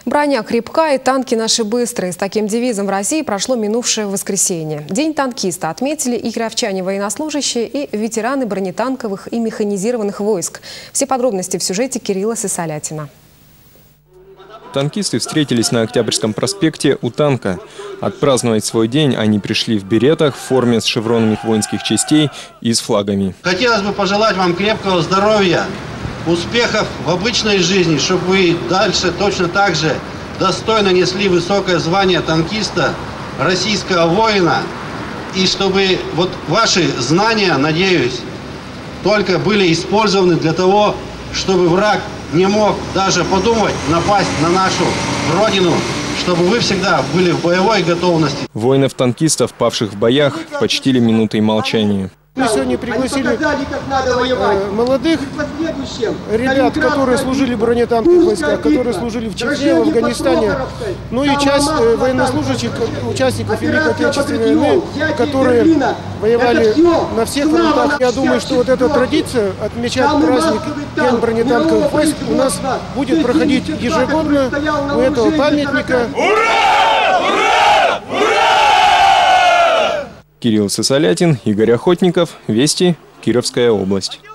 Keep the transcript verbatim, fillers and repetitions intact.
Броня крепка и танки наши быстрые. С таким девизом в России прошло минувшее воскресенье. День танкиста отметили и кировчане-военнослужащие, и ветераны бронетанковых и механизированных войск. Все подробности в сюжете Кирилла Сысолятина. Танкисты встретились на Октябрьском проспекте у танка. Отпраздновать свой день они пришли в беретах, в форме с шевронами воинских частей и с флагами. Хотелось бы пожелать вам крепкого здоровья, успехов в обычной жизни, чтобы вы дальше точно так же достойно несли высокое звание танкиста, российского воина, и чтобы вот ваши знания, надеюсь, только были использованы для того, чтобы враг не мог даже подумать напасть на нашу родину, чтобы вы всегда были в боевой готовности. Воинов-танкистов, павших в боях, почтили минутой молчания. Мы сегодня пригласили э, молодых ребят, которые служили в бронетанковых войсках, которые служили в Чечне, в Афганистане, ну и часть э, военнослужащих, участников Великой Отечественной войны, которые воевали на всех фронтах. Я думаю, что вот эта традиция отмечать праздник День бронетанковых войск у нас будет проходить ежегодно у этого памятника. Ура! Ура! Ура! Кирилл Сысолятин, Игорь Охотников. Вести. Кировская область.